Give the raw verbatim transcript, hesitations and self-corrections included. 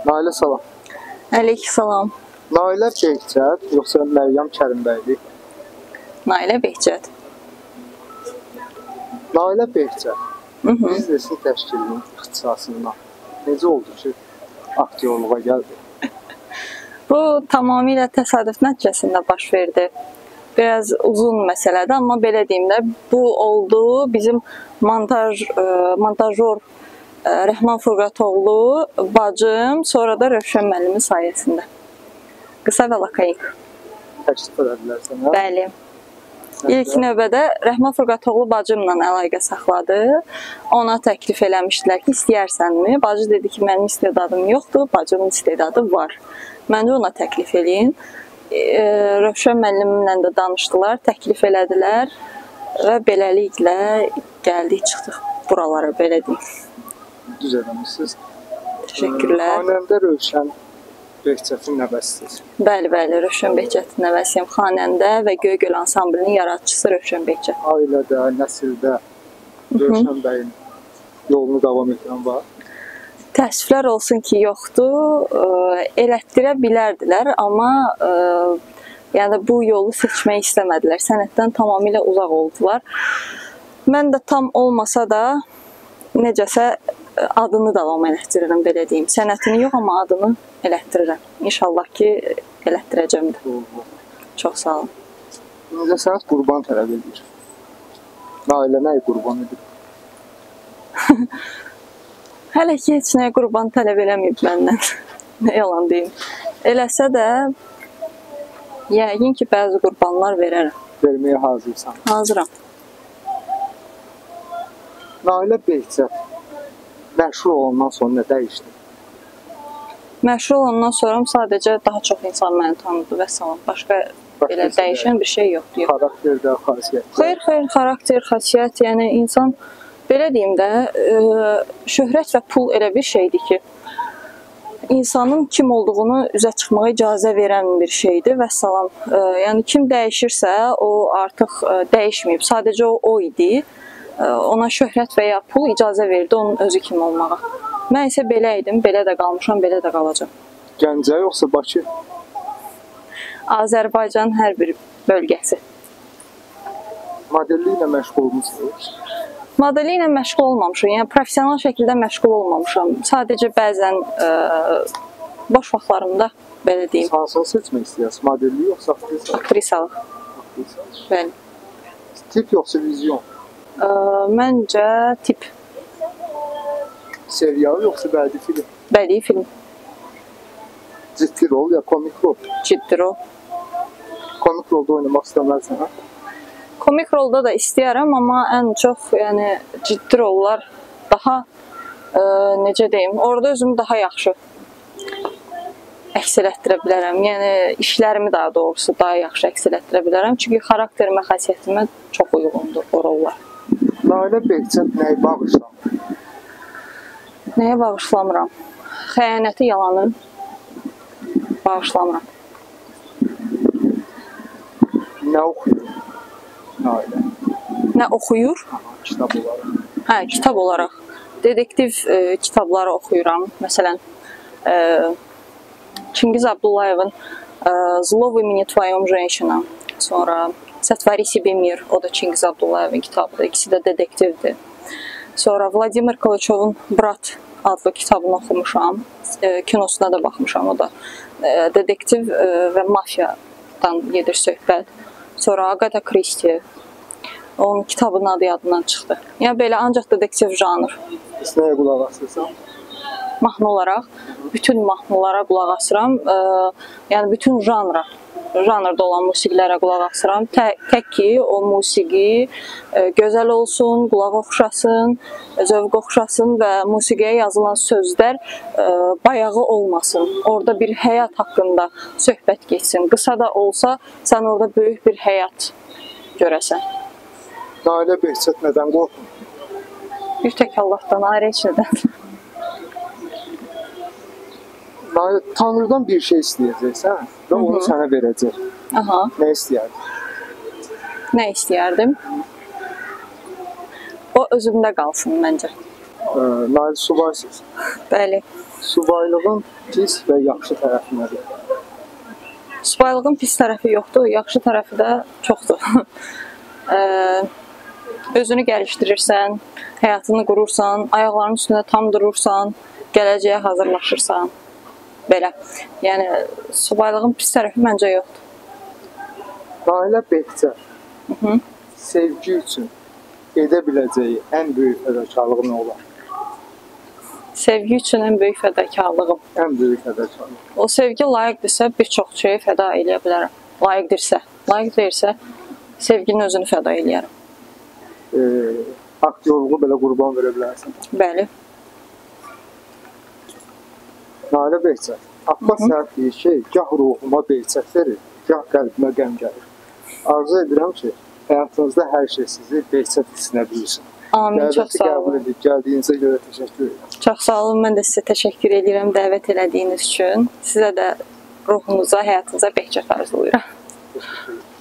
Nailə salam. Əleyk salam. Nailə Behçət, yoxsa Məryəm Kərimbəyli? Nailə Behçət. Nailə Behçət, biznesin təşkilinin ixtisasından necə oldu ki, aktyorluğa gəldi? Bu tamamilə təsadüf nəticəsində baş verdi. Biraz uzun məsələdir, amma belə deyim də, bu oldu bizim montaj, montajör Rəhman Furqatoğlu, bacım, sonra da Rövşən müəllimin sayəsində. Qısa və lakayik. Təklif edədilər sənə? Bəli. İlk növbədə Rəhman Furqatoğlu bacımla əlaqə saxladı. Ona təklif eləmişdilər ki, istəyirsənmi? Bacı dedi ki, mənim istedadım yoxdur, bacımın istedadı var. Məncə ona təklif eləyin. Rövşən müəllimlə də danışdılar, təklif elədilər və beləliklə gəldik, çıxdıq buralara, belə deyim. Düz eləmişsiniz. Teşekkürlər. Xanəndə Rövşən Behçətin nəvəsiniz. Bəli, bəli, Rövşən Behçətin nəvəsiyəm. Xanəndə və Göygöl ansamblinin yaradıcısı Rövşən Behçət. Ailədə, nəsildə Rövşən bəyin yolunu davam edən var. Təəssüflər olsun ki, yoxdur. Elətdirə bilərdilər, amma yəni bu yolu seçmək istəmədilər. Sənətdən tamamilə uzaq oldular. Mən də tam olmasa da necəsə adını davam elətdirirəm, belə deyim. Sənətini yox, amma adını elətdirirəm. İnşallah ki, elətdirəcəm də. Çox sağ olun. Necə sənət qurban tələb edir? Nailə nəyi qurban edir? Hələ ki, heç nəyə qurban tələb eləməyib məndən. Nə yalan deyim. Eləsə də, yəqin ki, bəzi qurbanlar verərəm. Verməyə hazırsan? Hazıram. Nailə Behçət məşhur olandan sonra nə dəyişdi? Məşhur olandan sonra sadəcə daha çox insan məni tanıdı və salam. Başqa belə dəyişən bir şey yoxdur. Xarakterdə, xasiyyətdə? Xeyr, xeyr, xarakter, xasiyyət, yəni insan... Belə deyim də, şöhrət və pul elə bir şeydir ki, insanın kim olduğunu üzə çıxmağa icazə verən bir şeydir və salam. Yəni kim dəyişirsə, o artıq dəyişməyib. Sadəcə o, o idi. Ona şöhrət və ya pul icazə verdi onun özü kimi olmağa. Mən isə belə idim, belə də qalmışam, belə də qalacam. Gəncə yoxsa Bakı? Azərbaycanın hər bir bölgəsi. Modelliklə məşğul olmuşsunuz? Modelliklə məşğul olmamışam, yəni professional şəkildə məşğul olmamışam. Sadəcə bəzən ə, boş vaxtlarımda, belə deyim. Hansını seçmək istəyirsiniz? Modellik yoxsa aktrisalıq? Aktrisalıq. Aktrisalıq. Bəli. Tip yoxsa vizyon? Ə, məncə tip. Serial yoxsa bədii film? Bədii film. Ciddi rol ya komik rol? Ciddi rol. Komik rolda oynamaq istəmərsən, ha? Komik rolda da istəyərəm, amma ən çox yəni, ciddi rollar daha, ə, necə deyim, orada özümü daha yaxşı əks elətdirə bilərəm. Yəni, işlərimi daha doğrusu daha yaxşı əks elətdirə bilərəm. Çünki xarakterimə, xasiyyətimə çox uyğundur o rollar. Nailə Behçət nəyi bağışlamır? Nəyə bağışlamıram? Xəyanəti, yalanı bağışlamıram. Nə oxuyur? Nailə. Nə oxuyur? Kitab olaraq. Hə, kitab olaraq. Detektiv e, kitabları oxuyuram. Məsələn, e, Çingiz Abdullayevin e, Zlo в имени твоем женщина. Sonra Сотвори себе мир. O da Çingiz Abdullayevin kitabıdır. İkisi də detektivdir. Sonra Vladimir Kılıçovun Brat adlı kitabını oxumuşam. E, kinosuna da baxmışam. O da e, detektiv e, və mafiyadan gedir söhbət. Sonra Agatha Christie. Onun kitabının adı yadından çıxdı. Yəni belə ancaq detektiv janr. Siz nəyə qulaq asırsan? Mahnı olaraq bütün mahnılara qulaq asıram. E, yəni bütün janra, janrda olan musiqilərə qulaq asıram. Tə, tək ki o musiqi e, gözəl olsun, qulaq oxşasın, zövq oxşasın və musiqiyə yazılan sözlər e, bayağı olmasın. Orada bir həyat haqqında söhbət geçsin. Qısa da olsa sən orada böyük bir həyat görəsən. Nailə Behçət nədən qorxur? Bir tək Allahdan, ayrı heç nədən. Nailə, Tanrıdan bir şey istəyəcəksən və onu sənə verəcək. Aha. Nə istəyərdin? Nə istəyərdim? O özümdə qalsın məncə. Nailə, subaysınız. Bəli. Subaylığın pis və yaxşı tərəfi nədir? Subaylığın pis tərəfi yoxdur, yaxşı tərəfi də çoxdur. Ə, özünü gəlişdirirsən, həyatını qurursan, ayaqlarının üstündə tam durursan, gələcəyə hazırlaşırsan. Belə. Yəni subaylığın pis tərəfi məncə yoxdur. Nailə Behçət sevgi üçün edə biləcəyi ən böyük fədakarlığı nə olar? Sevgi üçün ən böyük fədakarlığım. Ən böyük fədakarlıq. O sevgi layiqdirsə bir çox şeyi fəda eləyə bilərəm. Layiqdirsə, layiq deyirsə sevginin özünü fəda eləyərəm. E, aktyorluğu belə qurban verə bilərsən. Bəli. Nailə Behçət, Abbas Səhət deyir ki, gah ruhuma Behçət verir, gah qəlbimə qəm gəlir. Arzu edirəm ki, həyatınızda hər şey sizi Behçət hissinə bilirsin. Amin, çox Dəvəti sağ qəbul olun. edib gəldiyinizə görə təşəkkür edirəm. Çox sağ olun, mən də sizə təşəkkür edirəm dəvət elədiyiniz üçün. Sizə də ruhunuza, həyatınıza Behçət arzulayıram. Teşekkür ederim.